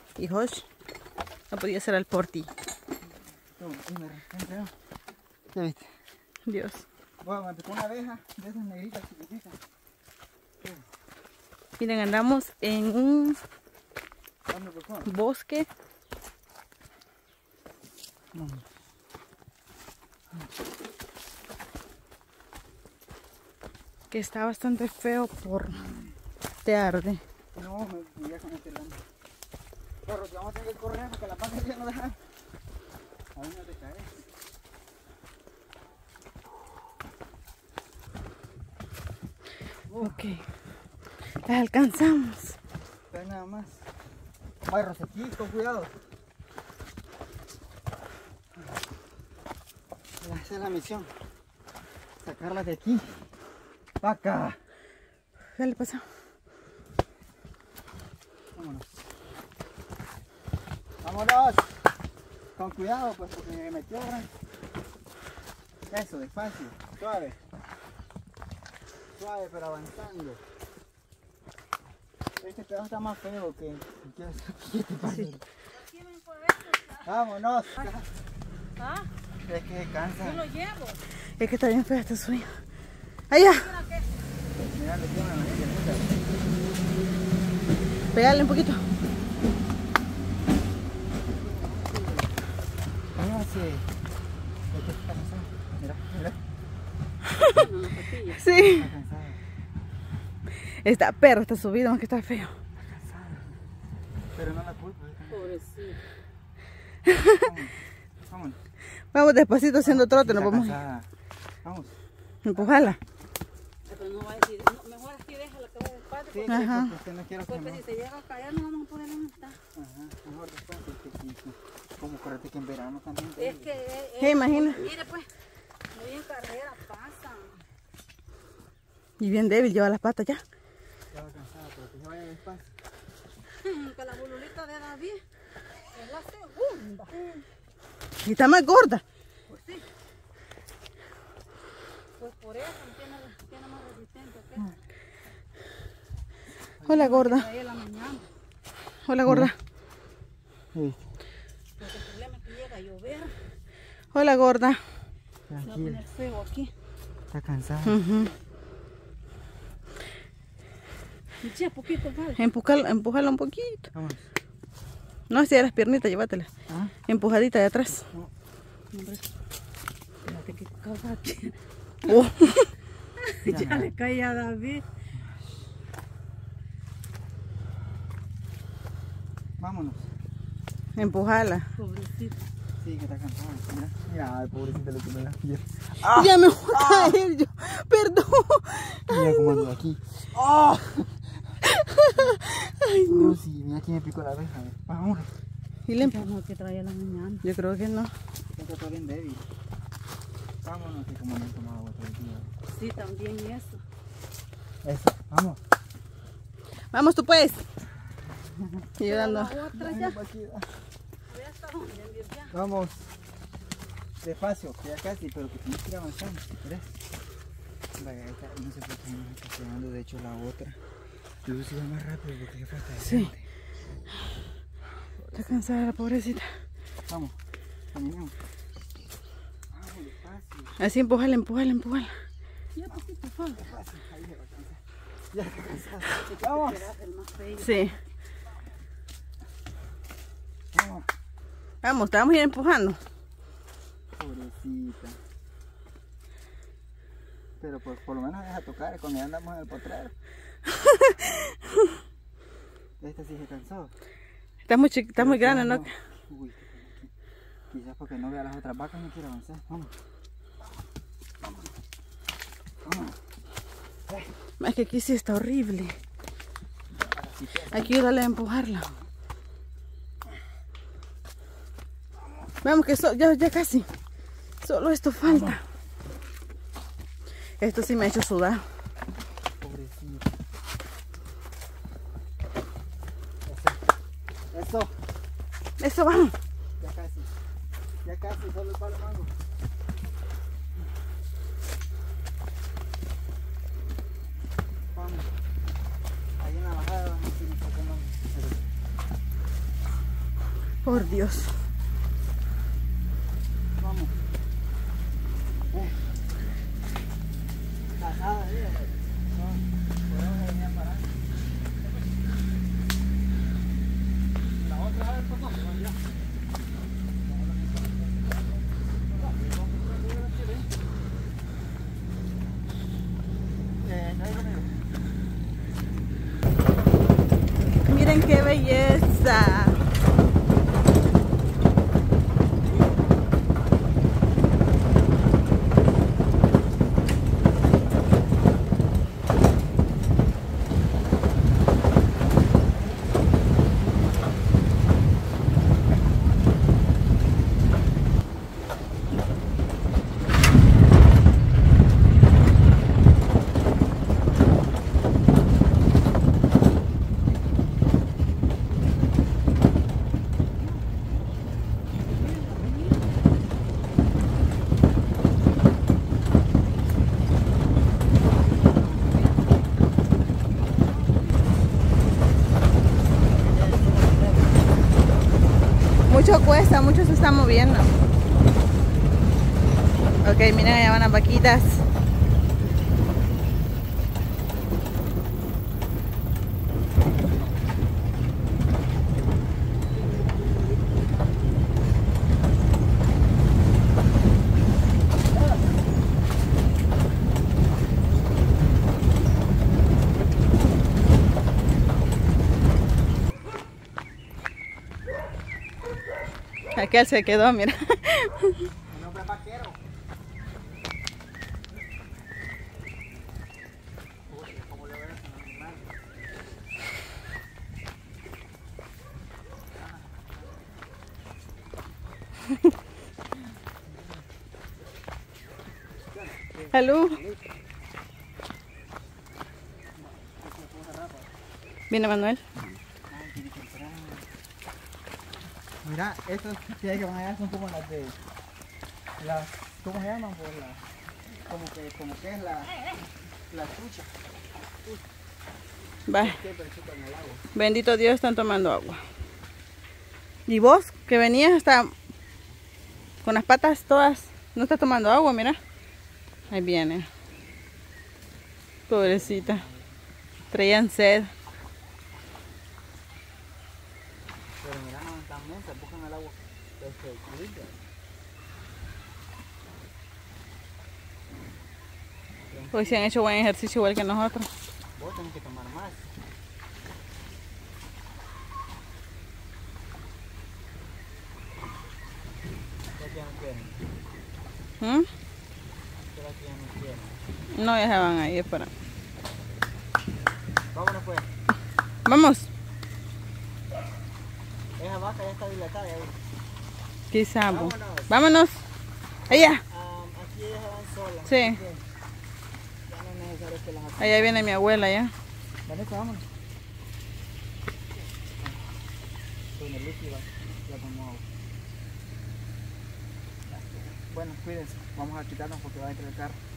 Y Josh no podía hacer el porti. ¿Qué viste? Dios. Bueno, me picó una abeja de esas negritas chiquititas. Miren, andamos en un bosque. Que está bastante feo por te arde. No, me voy a con este lado. Pero que vamos a tener que correr porque la pata ya no deja. A ver, no te caes. Ok. Las alcanzamos. Trae nada más. Vaya, aquí, con cuidado. Esa es la misión. Sacarlas de aquí. Vaca. Dale, pasa. Vámonos. Vámonos. Con cuidado, pues, porque me metió gran. Eso, despacio. Suave. Suave, pero avanzando. Este pedazo está más feo que... ¿Qué te pasa? Sí. Vámonos. ¿Ah? Es que cansa. Yo lo llevo. Es que está bien fea esta suya. Allá. Mira, le tiene una manilla. Pégale un poquito. Póngase. Está cansado. Mira, mira. Sí. Está cansado. Esta perra está subida, aunque está feo. Pero no la culpo. Pobrecito. Vámonos. Vamos despacito haciendo trote, nos vamos. Vamos. Empujala. Pero no va a decir, no, mejor así déjala que vaya despacio. Sí, Ajá. porque no quiero que Porque no. si se llega a caer no vamos a poder dónde está. Ajá, mejor despacio. Como acuérdate que en verano también. Es que... ¿Qué imagina? Mire pues, muy en carrera pasa. Y bien débil, lleva las patas ya. Ya va cansada, pero que se vaya despacio. Que la bolulita de David es la segunda. Y está más gorda. Pues sí. Pues por eso tiene más resistencia que esta. Hola, gorda. Ahí en la mañana. Hola, gorda. Sí. Porque el problema es que llega a llover. Hola, gorda. Se va a Tranquila. poner feo aquí. Está cansada. Echa poquito, vale. Empújala un poquito. Vamos. No, si las piernitas, llévatelas. ¿Ah? Empujadita de atrás. Hombre, fíjate que cagache. Oh. Ya le cae a David. Vámonos. Empujala. Pobrecito. Sí, que está cansada. Mira, mira, ay, pobrecita, le tomé las pies. Ya me voy a caer yo. Perdón. Mira cómo ando aquí. Ay, no. Sí, mira aquí me picó la abeja. Vámonos. ¿Y le Ya no que trae a la mañana. Yo creo que no. Esto está bien débil. Vámonos, que como no he tomado agua todo el día. Sí, también eso. Eso, vamos. Vamos tú pues. Y yo dando. La otra ya. Ya está donde ya. Vamos. Despacio, que ya casi, pero que tienes que ir avanzando. ¿Ves? Vaya, esta, no sé por qué no está quedando, de hecho la otra. Lucy va más rápido porque le falta de Sí. frente. Está cansada la pobrecita. Vamos, caminemos. Vamos, despacio. Así empújala, empújala, empújala. Ya poquito falta. Despacio, ahí se va a cansar. Ya está cansada. Vamos. El más feo. Sí. Vamos. Vamos, te vamos a ir empujando. Pobrecita. Pero por lo menos deja tocar cuando ya andamos en el potrero. Esta sí se cansó. Está muy grande, ¿no? Uy, quizás porque no vea las otras vacas no quiere avanzar. Vamos. Vamos. Vamos. Es que aquí sí está horrible. Hay que ayudarle a empujarla. Vamos, que ya casi. Solo esto falta. Vamos. Esto sí me ha hecho sudar. Pobrecito. Eso. Eso, vamos. Ya casi. Ya casi, solo el palo mango. Vamos. Ahí en la bajada vamos a ir sacando. Por Dios. Vamos. Casada, podemos venir a parar. La otra vez, pues no, ya. Miren qué belleza. Mucho cuesta, mucho se está moviendo. Ok, miren, allá van las vaquitas. Aquel se quedó, mira. Mi nombre es Vaquero. Uy, ¿cómo le ves al animal? Salud. Viene Manuel. Mira, estas que van allá son como las de las, ¿cómo se llaman? Por la, como que es la trucha. Va. Bendito Dios, están tomando agua. ¿Y vos, que venías hasta con las patas todas, no estás tomando agua? Mira. Ahí viene. Pobrecita. Traían sed. Pero mira, no están mensas, buscan el agua limpia. Hoy se han hecho buen ejercicio igual que nosotros. Vos tenés que tomar más. Ya no quieren. ¿Mm? ¿Será que ya no quieren? No, ya se van a ir para. Vámonos pues. Vamos. Esa vaca ya está dilatada ahí. Quizá. Vámonos. Vámonos. Allá. Aquí ellas van solas. Sí. Así que ya no es necesario que las atendamos. Allá viene mi abuela ya. Vanessa, vámonos. Doña Lucy ya tomó agua. Bueno, cuídense. Vamos a quitarnos porque va a entrar el carro.